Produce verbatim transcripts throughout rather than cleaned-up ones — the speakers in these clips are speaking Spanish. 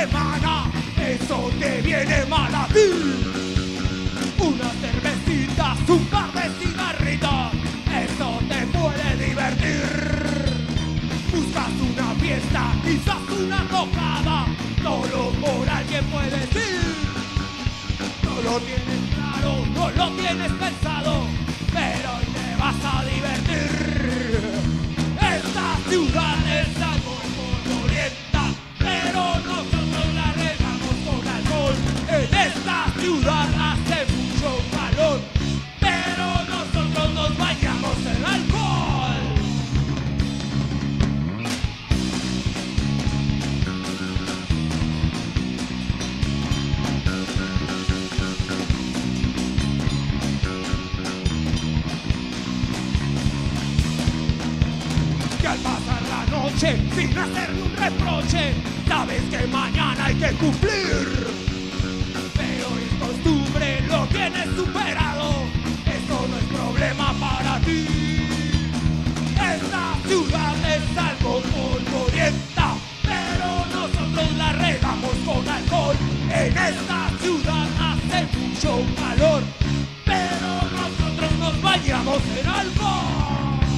semana, eso te viene mal a ti. Unas cervecitas, un par de cigarritos, eso te puede divertir. Buscas una fiesta, quizás una tocada, solo por alguien puedes ir. No lo tienes claro, no lo tienes pensado, pero hoy te vas a divertir. Esta ciudad es algo polvorienta, pero nosotros la regamos con alcohol. En esta ciudad hace mucho calor, pero nosotros nos bañamos en alcohol. Que al pasar la noche sin hacerle un reproche, sabes que mañana hay que cumplir. Pero es costumbre, lo tienes superado, eso no es problema para ti. Esta ciudad es algo polvorienta, pero nosotros la regamos con alcohol. En esta ciudad hace mucho calor, pero nosotros nos bañamos en alcohol.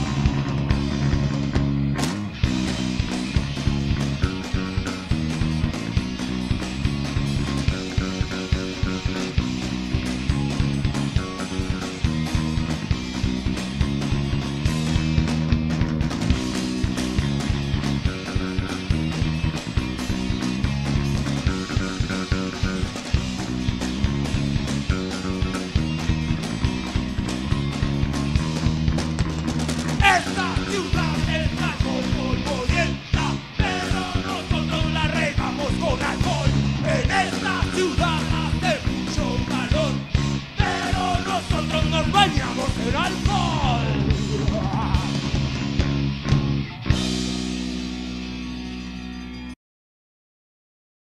Esta ciudad es algo polvorienta, pero nosotros la regamos con alcohol. En esta ciudad hace mucho calor, pero nosotros nos bañamos en alcohol.